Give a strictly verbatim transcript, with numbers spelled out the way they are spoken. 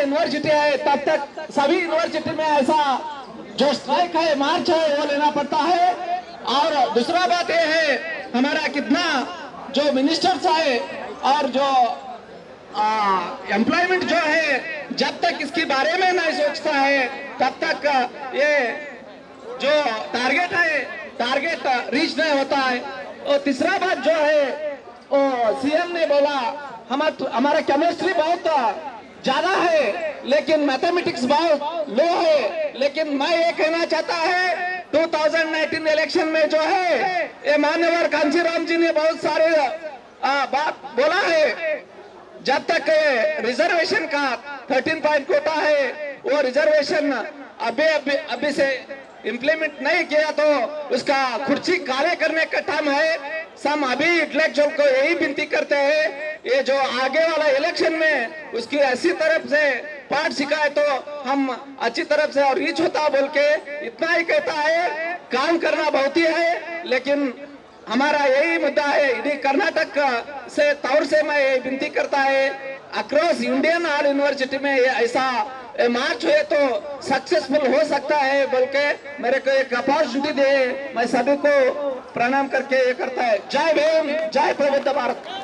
University है तब तक सभी यूनिवर्सिटी में ऐसा जो स्ट्राइक है, मार्च है, वो लेना पड़ता है। और दूसरा बात यह है हमारा कितना जो मिनिस्टर्स है और जो एम्प्लॉयमेंट जो है, जब तक इसके बारे में नहीं सोचता है तब तक ये जो टारगेट है टारगेट रीच नहीं होता है। और तीसरा बात जो है वो सीएम ने बोला हमारा हमारा केमिस्ट्री बहुत ज्यादा है लेकिन मैथमेटिक्स बहुत लो है। लेकिन मैं ये कहना चाहता है दो हज़ार उन्नीस इलेक्शन में जो है ये मान्यवर कांशीराम जी ने बहुत सारे आ, बात बोला है। जब तक रिजर्वेशन का तेरह पॉइंट कोटा है वो रिजर्वेशन अभी अभी अभी से इम्प्लीमेंट नहीं किया तो उसका कुर्सी काले करने का टाइम है। हम अभी इंटेलेक्चुअल को यही विनती करते हैं ये जो आगे वाला इलेक्शन में उसकी ऐसी तरफ से पाठ सिखाए तो हम अच्छी तरफ से और रीच होता बोल के इतना ही कहता है। काम करना बहुत ही है लेकिन हमारा यही मुद्दा है। यदि कर्नाटक से तौर से मैं ये विनती करता है अक्रॉस इंडियन ऑल यूनिवर्सिटी में ऐसा मार्च हुए तो सक्सेसफुल हो सकता है बोल के मेरे को एक अपॉर्चुनिटी दे मैं सभी को प्रणाम करके ये करता है। जय भीम, जय प्रबुद्ध भारत।